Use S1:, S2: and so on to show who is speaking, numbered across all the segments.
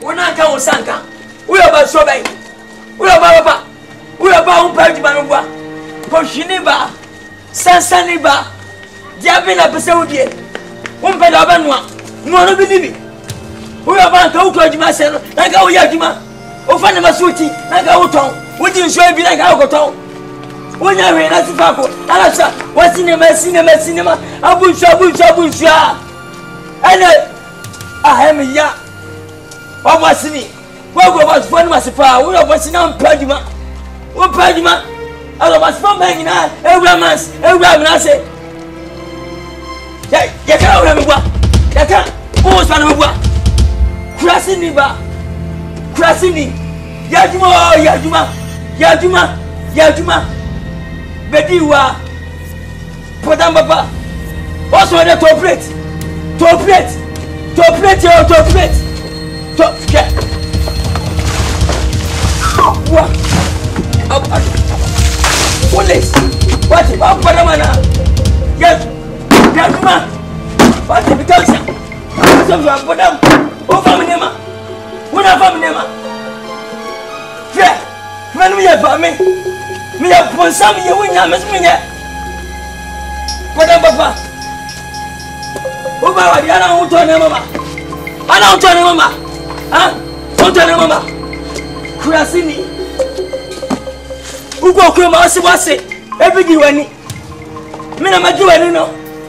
S1: Wona ka wo sanka. Wo yo ba so bai. Wo yo ba papa. Wo yo ba un pa djuma no bua. Ko hwini ba. Sansani ba. Dia be na pese wo die. Wo mpe da ba no a. No no bi ni bi. Wo yo ba ka wo ko djuma se no. Na ka wo ya djuma. O fa na masuti. Na ka wo ton. Wo ji nso bi na ka wo ton. Wo nya we na sifa ko. Ala sa. Wo sinema. Abunsha. Ene ahemi ya. Wa masini. Wo go ba fo ni masifa. Wo yo ba sina mpaduma. Wo paduma. Alo masifa man na ewura na se. Ya ka ewura mi bua. Ya ka wo so na mi bua. Kurasini ba. Kurasini. Ya juma. Bediwa. Podam papa. Also the top plate. Yeah. What? Police. What? Padamana. Yes. Juma. What? Because some of Podam. Oh, family name. Una family name. Yeah. Man, we have family. Me have put some you win. I'm missing it. Podam papa. Oba wadi ana untone mama. Ah? Untone mama. Kurasini. Ugo kuma wase. Ebigi wani. Mina magi wani no.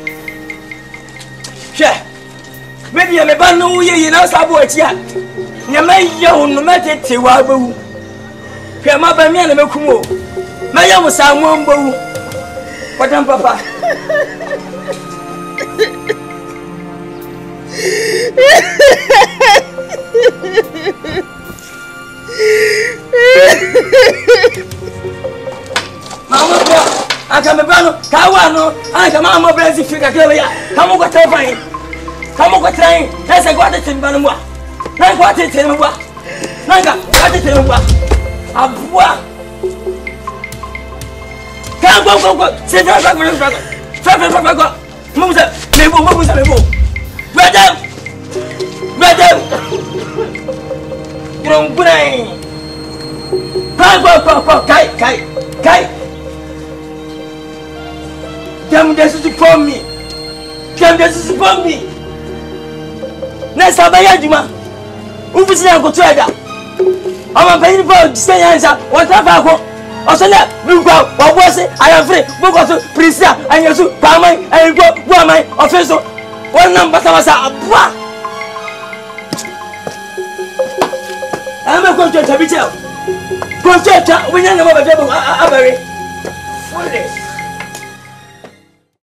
S1: She. Maybe me ba no ye na sabo atia. Nyama ye hunu metete wa bawu. Hwe ma ba mi na mekumo. Maya musa mo bawu. Podam papa. Mama bro, aka me bano, kawa no, aka mama brezi fika kele ya. Kamu kwa tafai. Kamu kwa train, ese kwa tete bano mwa. Na kwa tete mwa. Nanga, kwa tete mwa. Abua. Go. Se fa. Musa, mebo. Madam. Grongburai. Pa. Kai. Jam this is for me. Nessa baya juma. Ufisi na kutuada. Ama payini pa say answer. What have Osele bigwa wabose ayafre bogoso prisia anyesu pamai ayigwo guamai ofenso wonna mbasa abua ama koncho tabichel koncho ta winya na mabebe abare